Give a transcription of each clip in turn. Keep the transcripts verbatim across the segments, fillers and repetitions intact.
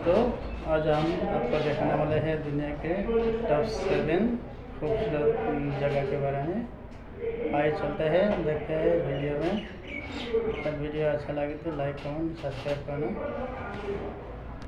तो आज हम आपको दिखाने वाले हैं दुनिया के टॉप सेवन खूबसूरत जगह के बारे में। आइए चलते हैं, देखते हैं वीडियो में। अगर वीडियो अच्छा लगे तो लाइक कमेंट सब्सक्राइब करना।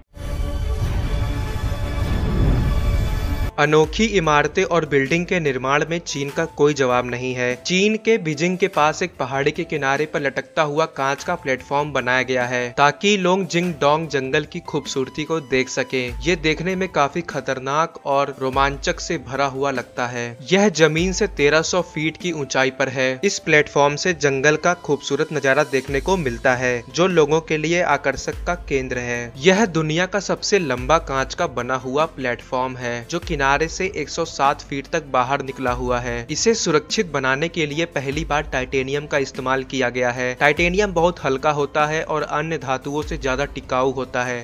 अनोखी इमारतें और बिल्डिंग के निर्माण में चीन का कोई जवाब नहीं है। चीन के बीजिंग के पास एक पहाड़ी के किनारे पर लटकता हुआ कांच का प्लेटफॉर्म बनाया गया है ताकि लोग जिंगडोंग जंगल की खूबसूरती को देख सकें। ये देखने में काफी खतरनाक और रोमांचक से भरा हुआ लगता है। यह जमीन से तेरह सौ फीट की ऊंचाई पर है। इस प्लेटफॉर्म से जंगल का खूबसूरत नजारा देखने को मिलता है जो लोगों के लिए आकर्षक का केंद्र है। यह दुनिया का सबसे लंबा कांच का बना हुआ प्लेटफॉर्म है जो किनारे से एक सौ सात फीट तक बाहर निकला हुआ है। इसे सुरक्षित बनाने के लिए पहली बार टाइटेनियम का इस्तेमाल किया गया है। टाइटेनियम बहुत हल्का होता है और अन्य धातुओं से ज्यादा टिकाऊ होता है।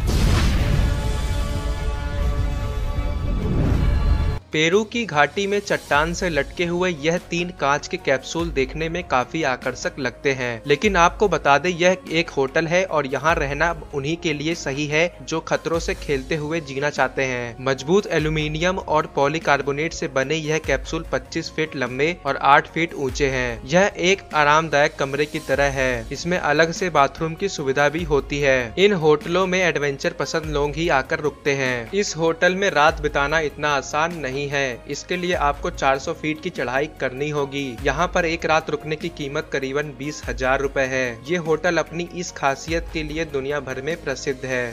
पेरू की घाटी में चट्टान से लटके हुए यह तीन कांच के कैप्सूल देखने में काफी आकर्षक लगते हैं, लेकिन आपको बता दें यह एक होटल है और यहाँ रहना उन्हीं के लिए सही है जो खतरों से खेलते हुए जीना चाहते हैं। मजबूत एल्यूमिनियम और पॉलीकार्बोनेट से बने यह कैप्सूल पच्चीस फीट लंबे और आठ फीट ऊंचे हैं। यह एक आरामदायक कमरे की तरह है। इसमें अलग से बाथरूम की सुविधा भी होती है। इन होटलों में एडवेंचर पसंद लोग ही आकर रुकते हैं। इस होटल में रात बिताना इतना आसान नहीं है। इसके लिए आपको चार सौ फीट की चढ़ाई करनी होगी। यहाँ पर एक रात रुकने की कीमत करीबन बीस हजार रुपए है। ये होटल अपनी इस खासियत के लिए दुनिया भर में प्रसिद्ध है।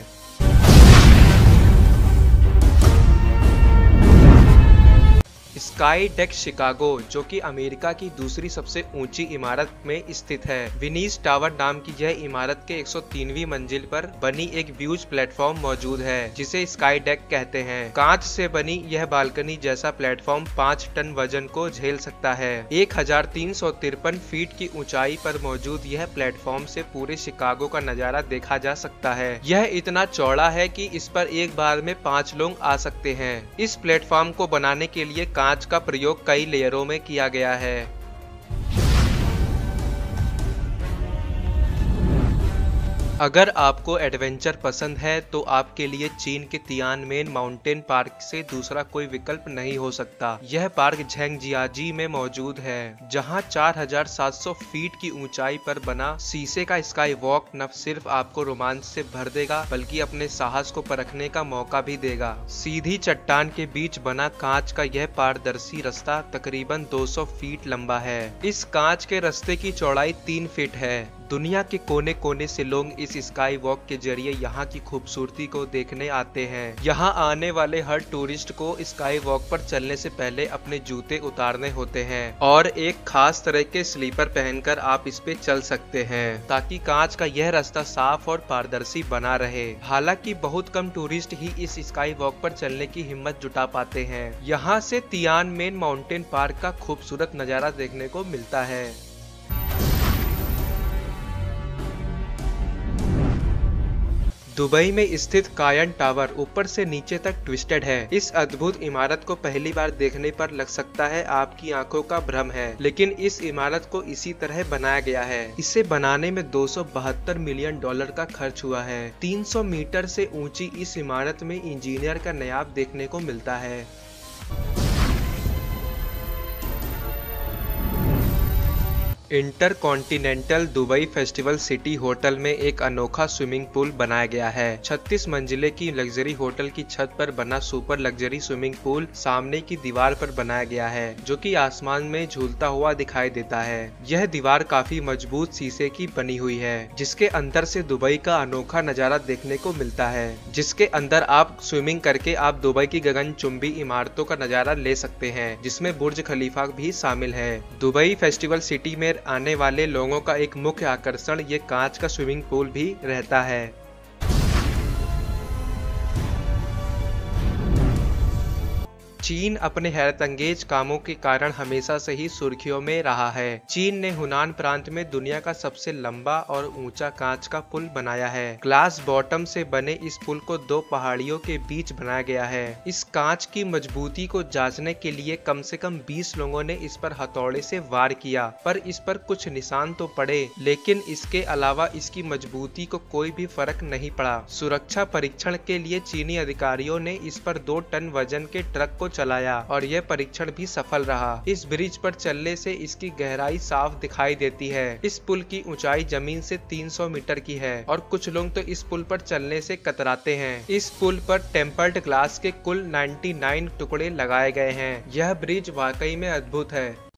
स्काई डेक शिकागो, जो कि अमेरिका की दूसरी सबसे ऊंची इमारत में स्थित है। विनीस टावर नाम की यह इमारत के एक सौ तीनवीं मंजिल पर बनी एक व्यूज प्लेटफॉर्म मौजूद है जिसे स्काई डेक कहते हैं। कांच से बनी यह बालकनी जैसा प्लेटफॉर्म पाँच टन वजन को झेल सकता है। एक हजार तीन सौ तिरपन फीट की ऊंचाई पर मौजूद यह प्लेटफॉर्म से पूरे शिकागो का नजारा देखा जा सकता है। यह इतना चौड़ा है कि इस पर एक बार में पाँच लोग आ सकते हैं। इस प्लेटफॉर्म को बनाने के लिए कांच का प्रयोग कई लेयरों में किया गया है। अगर आपको एडवेंचर पसंद है तो आपके लिए चीन के तियानमेन माउंटेन पार्क से दूसरा कोई विकल्प नहीं हो सकता। यह पार्क झेंगजियाजी में मौजूद है जहां चार हजार सात सौ फीट की ऊंचाई पर बना शीशे का स्काई वॉक न सिर्फ आपको रोमांच से भर देगा बल्कि अपने साहस को परखने का मौका भी देगा। सीधी चट्टान के बीच बना कांच का यह पारदर्शी रास्ता तकरीबन दो सौ फीट लंबा है। इस कांच के रास्ते की चौड़ाई तीन फीट है। दुनिया के कोने कोने से लोग इस स्काई वॉक के जरिए यहाँ की खूबसूरती को देखने आते हैं। यहाँ आने वाले हर टूरिस्ट को स्काई वॉक पर चलने से पहले अपने जूते उतारने होते हैं और एक खास तरह के स्लीपर पहनकर आप इस पे चल सकते हैं ताकि कांच का यह रास्ता साफ और पारदर्शी बना रहे। हालांकि बहुत कम टूरिस्ट ही इस स्काई वॉक पर चलने की हिम्मत जुटा पाते हैं। यहाँ से तियानमेन माउंटेन पार्क का खूबसूरत नजारा देखने को मिलता है। दुबई में स्थित कायन टावर ऊपर से नीचे तक ट्विस्टेड है। इस अद्भुत इमारत को पहली बार देखने पर लग सकता है आपकी आंखों का भ्रम है, लेकिन इस इमारत को इसी तरह बनाया गया है। इसे बनाने में दो सौ बहत्तर मिलियन डॉलर का खर्च हुआ है। तीन सौ मीटर से ऊंची इस इमारत में इंजीनियर का नायाब देखने को मिलता है। Intercontinental Dubai Festival City hotel में एक अनोखा स्विमिंग पूल बनाया गया है। छत्तीस मंजिले की लग्जरी होटल की छत पर बना सुपर लग्जरी स्विमिंग पूल सामने की दीवार पर बनाया गया है जो कि आसमान में झूलता हुआ दिखाई देता है। यह दीवार काफी मजबूत शीशे की बनी हुई है जिसके अंदर से दुबई का अनोखा नजारा देखने को मिलता है। जिसके अंदर आप स्विमिंग करके आप दुबई की गगनचुंबी इमारतों का नजारा ले सकते हैं जिसमें बुर्ज खलीफा भी शामिल है। दुबई फेस्टिवल सिटी में आने वाले लोगों का एक मुख्य आकर्षण ये कांच का स्विमिंग पूल भी रहता है। चीन अपने हैरतअंगेज कामों के कारण हमेशा से ही सुर्खियों में रहा है। चीन ने हुनान प्रांत में दुनिया का सबसे लंबा और ऊंचा कांच का पुल बनाया है। ग्लास बॉटम से बने इस पुल को दो पहाड़ियों के बीच बनाया गया है। इस कांच की मजबूती को जांचने के लिए कम से कम बीस लोगों ने इस पर हथौड़े से वार किया, पर इस पर कुछ निशान तो पड़े, लेकिन इसके अलावा इसकी मजबूती को कोई भी फर्क नहीं पड़ा। सुरक्षा परीक्षण के लिए चीनी अधिकारियों ने इस पर दो टन वजन के ट्रक को चलाया और यह परीक्षण भी सफल रहा। इस ब्रिज पर चलने से इसकी गहराई साफ दिखाई देती है। इस पुल की ऊंचाई जमीन से तीन सौ मीटर की है और कुछ लोग तो इस पुल पर चलने से कतराते हैं। इस पुल पर टेम्पर्ड ग्लास के कुल निन्यानवे टुकड़े लगाए गए हैं। यह ब्रिज वाकई में अद्भुत है।